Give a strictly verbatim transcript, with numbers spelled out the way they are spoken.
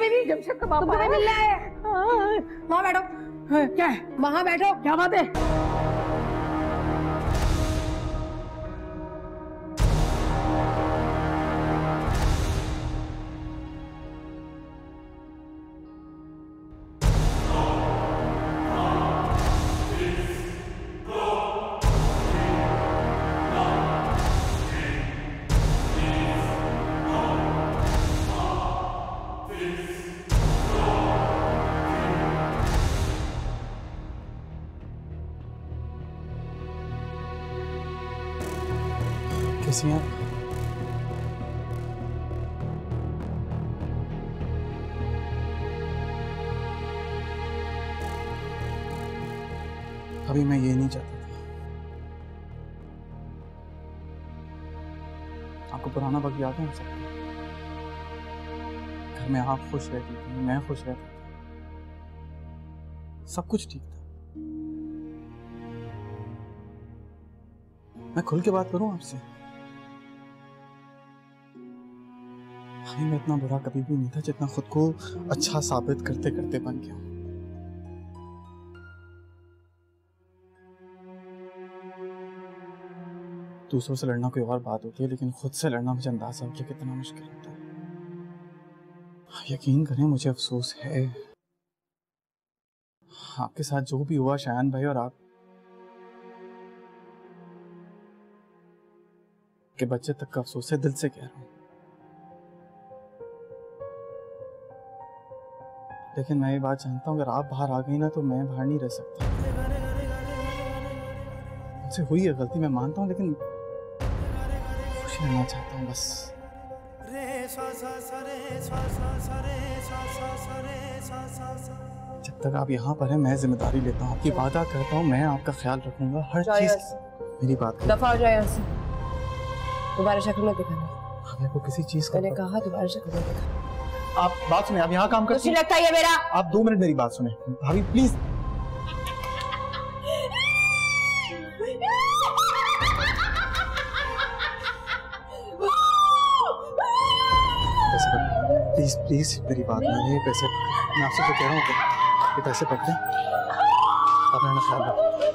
Baby, Jamshed का पापा तुम्हें मिलने आए हैं। वहाँ बैठो। क्या है? वहाँ बैठो। क्या बात है? कैसी हैं? अभी मैं ये नहीं चाहता था। आपको पुराना वक्त याद है सब? घर में आप खुश रहती थी, मैं खुश रहता था, सब कुछ ठीक था। मैं खुल के बात करूं आपसे, भाई मैं इतना बुरा कभी भी नहीं था जितना खुद को अच्छा साबित करते करते बन गया। दूसरों से लड़ना कोई और बात होती है, लेकिन खुद से लड़ना मुझे अंदाजा हो गया कितना मुश्किल होता है। यकीन करें मुझे अफसोस है आपके साथ जो भी हुआ, शायन भाई और आप के बच्चे तक का अफसोस है, दिल से कह रहा हूं। लेकिन मैं ये बात जानता हूं, अगर आप बाहर आ गई ना तो मैं बाहर नहीं रह सकता। मुझसे हुई है गलती, मैं मानता हूं, लेकिन खुश रहना चाहता हूं बस। जब तक आप यहाँ पर हैं मैं जिम्मेदारी लेता हूँ, आपकी वादा करता हूँ, मैं आपका ख्याल रखूंगा हर चीज। मेरी बात दफा हो जाए यहाँ से, दोबारा शक्ल मत दिखाना। हमें को किसी चीज का मैंने कहा दोबारा शक्ल मत दिखाना। आप बात सुने, आप यहाँ काम करती हैं? लगता है मेरा। आप दो मिनट मेरी बात सुने भाभी प्लीज। प्लीज प्लीज मेरी बात मानिए, पैसे मैं आपसे तो कह रहा हूँ, ये पैसे पकड़े, अपना ख्याल रखो।